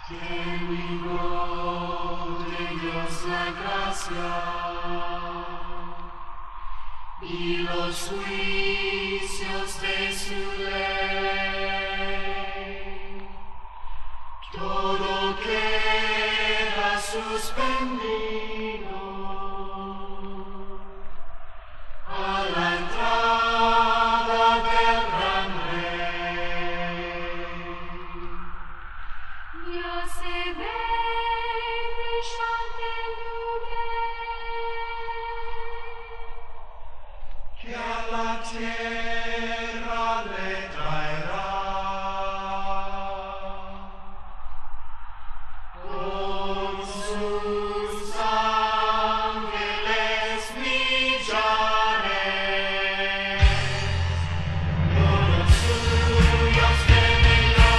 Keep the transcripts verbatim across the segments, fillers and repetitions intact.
Llegó de Dios la gracia y los juicios de su ley. Todo queda suspendido a la entrada del gran rey. Ya se ve brillante nube que a la tierra le traerá con sus ángeles millares. Con los suyos venirá,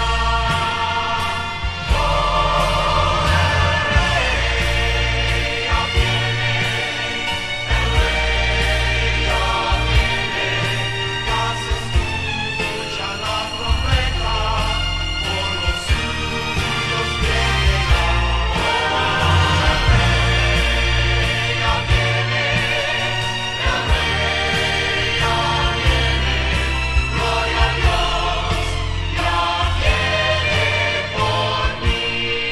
oh, el Rey ya viene, el Rey ya viene, ya se escucha la trompeta, por los suyos viene ya, oh, el Rey ya viene, el Rey ya viene, gloria a Dios, ya viene por mí.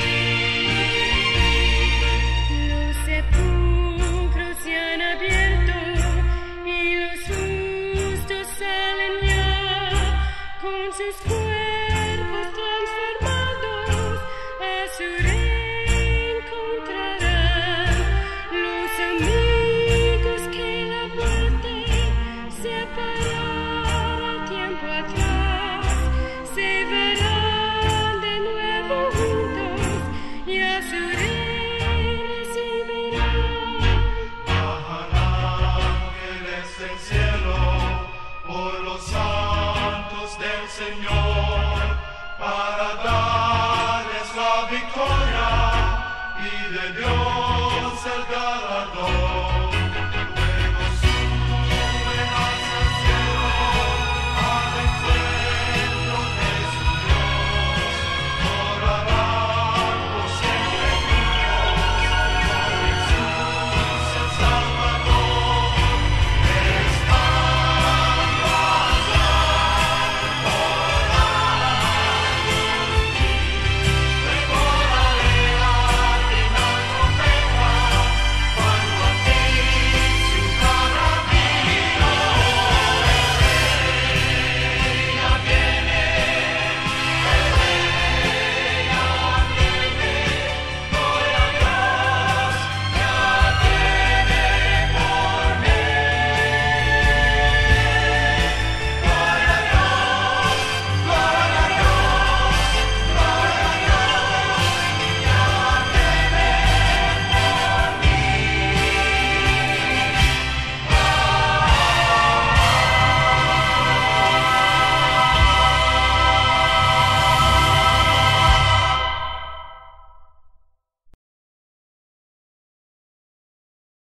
Los sepulcros se han abierto y los justos salen ya con sus cuerpos.